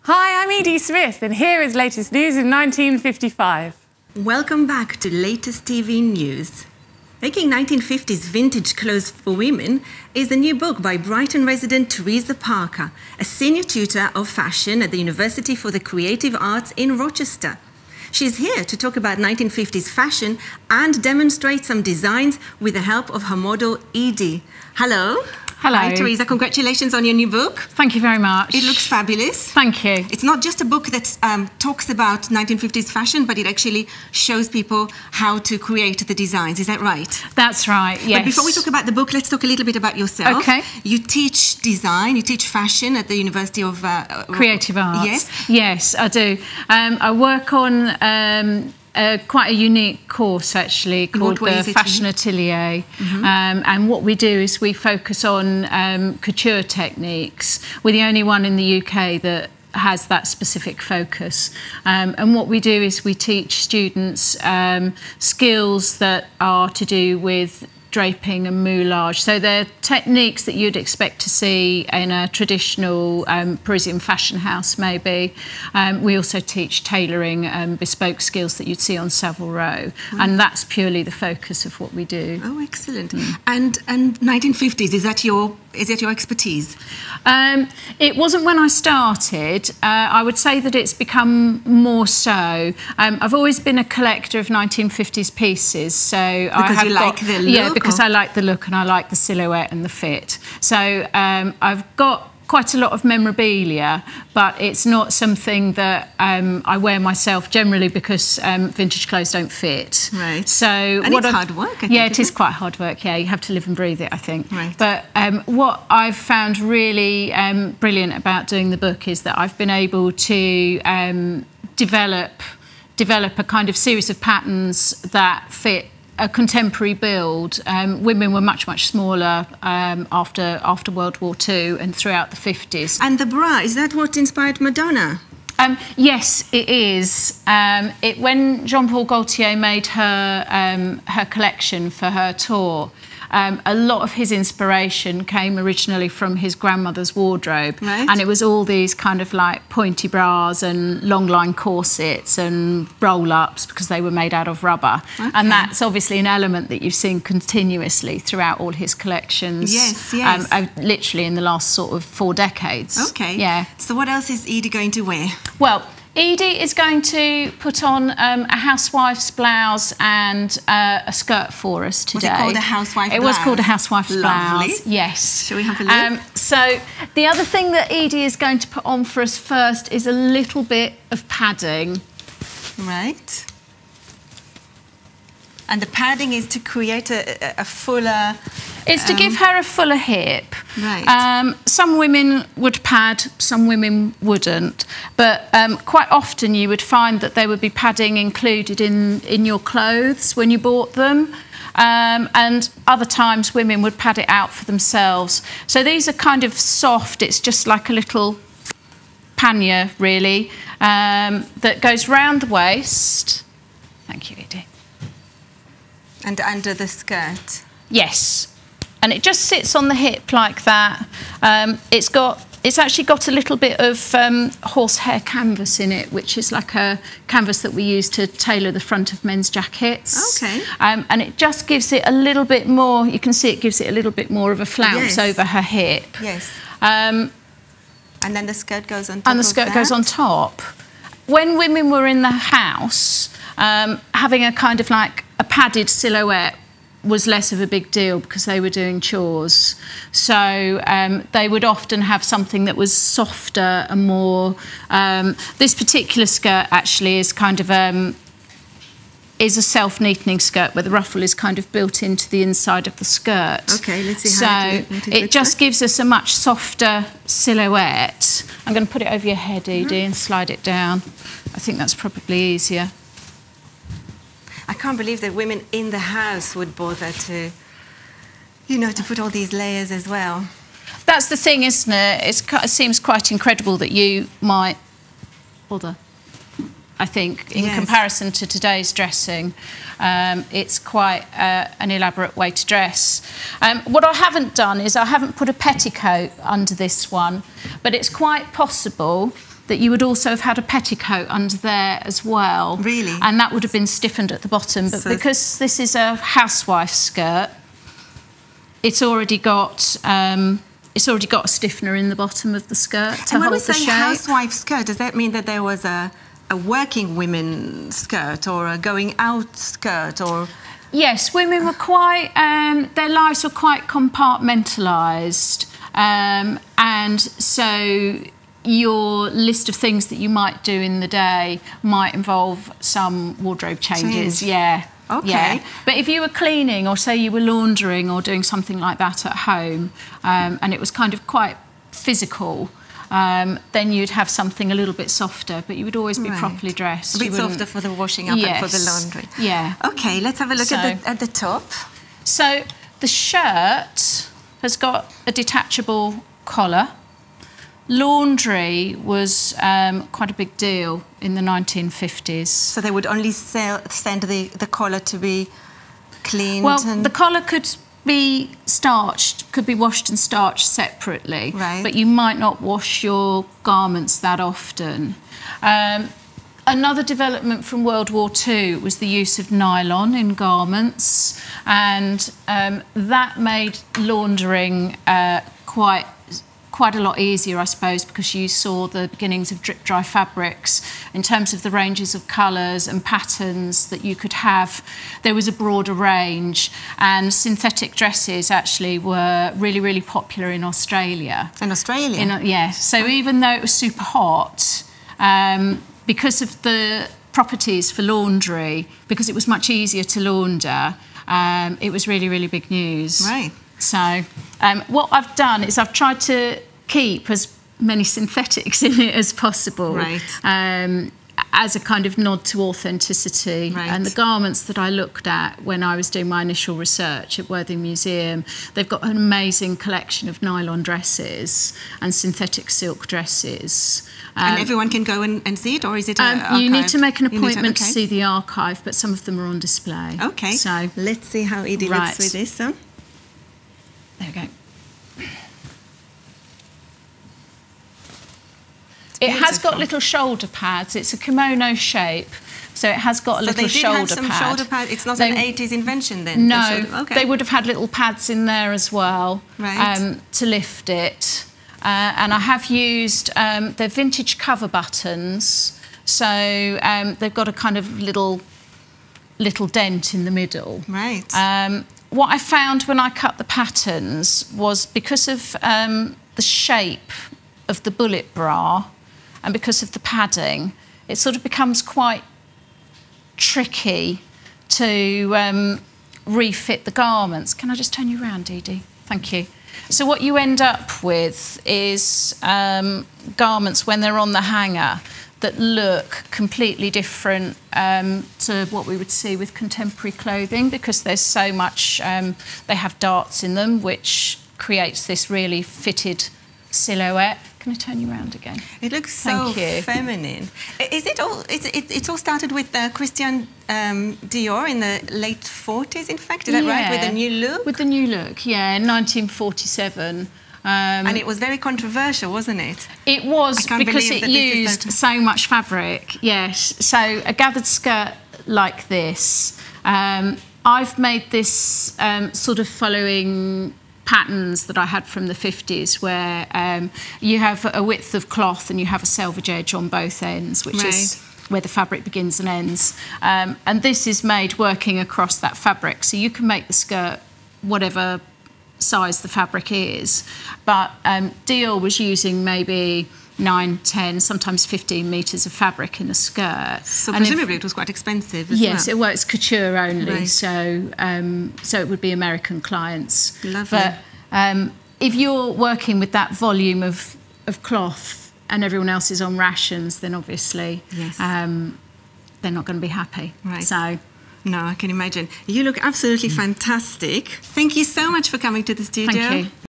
Hi, I'm Edie Smith, and here is latest news in 1955. Welcome back to latest TV news. Making 1950s vintage clothes for women is a new book by Brighton resident Theresa Parker, a senior tutor of fashion at the University for the Creative Arts in Rochester. She's here to talk about 1950s fashion and demonstrate some designs with the help of her model, Edie. Hello. Hello. Hi, Theresa. Congratulations on your new book. Thank you very much. It looks fabulous. Thank you. It's not just a book that talks about 1950s fashion, but it actually shows people how to create the designs. Is that right? That's right, yes. But before we talk about the book, let's talk a little bit about yourself. Okay. You teach design, you teach fashion at the University of... Creative Arts. Yes? Yes, I do. I work on... quite a unique course actually called the Fashion Atelier, and what we do is we focus on couture techniques. We're the only one in the UK that has that specific focus, and what we do is we teach students skills that are to do with draping and moulage. So they're techniques that you'd expect to see in a traditional Parisian fashion house, maybe. We also teach tailoring and bespoke skills that you'd see on Savile Row, and that's purely the focus of what we do. Oh, excellent! And 1950s, is that your expertise? It wasn't when I started. I would say that it's become more so. I've always been a collector of 1950s pieces, so because you like the look. Yeah, because I like the look and I like the silhouette and the fit. So I've got quite a lot of memorabilia, but it's not something that I wear myself generally because vintage clothes don't fit. Right. So and it's hard work, I think. Yeah, it is quite hard work. Yeah, you have to live and breathe it, I think. Right. But what I've found really brilliant about doing the book is that I've been able to develop a kind of series of patterns that fit a contemporary build. Women were much smaller after World War II and throughout the 50s. And the bra, is that what inspired Madonna? Yes, it is. When Jean-Paul Gaultier made her collection for her tour, a lot of his inspiration came originally from his grandmother's wardrobe. Right. And it was all these kind of like pointy bras and long line corsets and roll-ups because they were made out of rubber. Okay. And that's obviously an element that you've seen continuously throughout all his collections. Yes, yes. Literally in the last sort of 4 decades. Okay. Yeah. So what else is Edie going to wear? Well, Edie is going to put on a housewife's blouse and a skirt for us today. Was it called a housewife's blouse? It was called a housewife's Lovely. blouse, yes. Shall we have a look? So the other thing that Edie is going to put on for us first is a little bit of padding. Right. And the padding is to create a fuller... It's to give her a fuller hip. Right. Some women would pad, some women wouldn't. But quite often you would find that there would be padding included in your clothes when you bought them. And other times women would pad it out for themselves. So these are kind of soft, it's just like a little pannier, really, that goes round the waist. Thank you, Edie. And under the skirt? Yes. And it just sits on the hip like that. It's actually got a little bit of horsehair canvas in it, which is like a canvas that we use to tailor the front of men's jackets. Okay. And it just gives it a little bit more, you can see it gives it a little bit more of a flounce over her hip. Yes. And then the skirt goes on top. And the skirt goes on top. When women were in the house, having a kind of like a padded silhouette was less of a big deal because they were doing chores. So they would often have something that was softer and more... this particular skirt actually is kind of is a self-neatening skirt where the ruffle is kind of built into the inside of the skirt. OK, let's see how it just gives us a much softer silhouette. I'm going to put it over your head, Edie, and slide it down. I think that's probably easier. I can't believe that women in the house would bother to, you know, to put all these layers as well. That's the thing, isn't it? It seems quite incredible that you might bother, I think, in comparison to today's dressing. It's quite an elaborate way to dress. What I haven't done is I haven't put a petticoat under this one, but it's quite possible that you would also have had a petticoat under there as well. Really? And that would have been stiffened at the bottom. But because this is a housewife skirt, it's already got a stiffener in the bottom of the skirt to hold the shape. And when we say housewife skirt, does that mean that there was a working women skirt or a going out skirt, or...? Yes, women were quite... their lives were quite compartmentalised. And so your list of things that you might do in the day might involve some wardrobe changes. Yeah. Okay. Yeah. But if you were cleaning, or say you were laundering or doing something like that at home, and it was kind of quite physical, then you'd have something a little bit softer, but you would always be properly dressed. A bit softer for the washing up and for the laundry. Yeah. Okay, let's have a look at the top. So the shirt has got a detachable collar. Laundry was quite a big deal in the 1950s. So they would only send the collar to be cleaned? Well, the collar could be starched, could be washed and starched separately, but you might not wash your garments that often. Another development from World War II was the use of nylon in garments, and that made laundering quite a lot easier, I suppose, because you saw the beginnings of drip-dry fabrics. In terms of the ranges of colours and patterns that you could have, there was a broader range, and synthetic dresses actually were really, really popular in Australia. In Australia? Yeah, so even though it was super hot, because of the properties for laundry, because it was much easier to launder, it was really, really big news. Right. So what I've done is I've tried to keep as many synthetics in it as possible, as a kind of nod to authenticity. And the garments that I looked at when I was doing my initial research at Worthing Museum, they've got an amazing collection of nylon dresses and synthetic silk dresses. And everyone can go and see it, or is it archived? You need to make an appointment to see the archive, but some of them are on display. Okay, so let's see how Edie looks with this on. There we go. It has got little shoulder pads. It's a kimono shape, so it has got a little shoulder pad. Shoulder pad. It's not an 80s invention then? No, they would have had little pads in there as well to lift it. And I have used, they're vintage cover buttons, so they've got a kind of little dent in the middle. Right. What I found when I cut the patterns was, because of the shape of the bullet bra and because of the padding, it sort of becomes quite tricky to refit the garments. Can I just turn you around, Edie? Thank you. So what you end up with is garments, when they're on the hanger, that look completely different to what we would see with contemporary clothing, because there's so much, they have darts in them, which creates this really fitted silhouette. Can I turn you around again? It looks so feminine. Is it all? It's all started with Christian Dior in the late 40s. In fact, is that right? With the new look. With the new look, yeah, in 1947. And it was very controversial, wasn't it? It was, because it used so much fabric. Yes. So a gathered skirt like this. I've made this sort of following patterns that I had from the 50s, where you have a width of cloth and you have a selvage edge on both ends, which is where the fabric begins and ends. And this is made working across that fabric, so you can make the skirt whatever size the fabric is. But Dior was using maybe 9, 10, sometimes 15 metres of fabric in a skirt. So presumably it was quite expensive as well. Yes, it was couture only, so it would be American clients. Lovely. But if you're working with that volume of cloth and everyone else is on rations, then obviously they're not going to be happy. Right. So. No, I can imagine. You look absolutely fantastic. Thank you so much for coming to the studio. Thank you.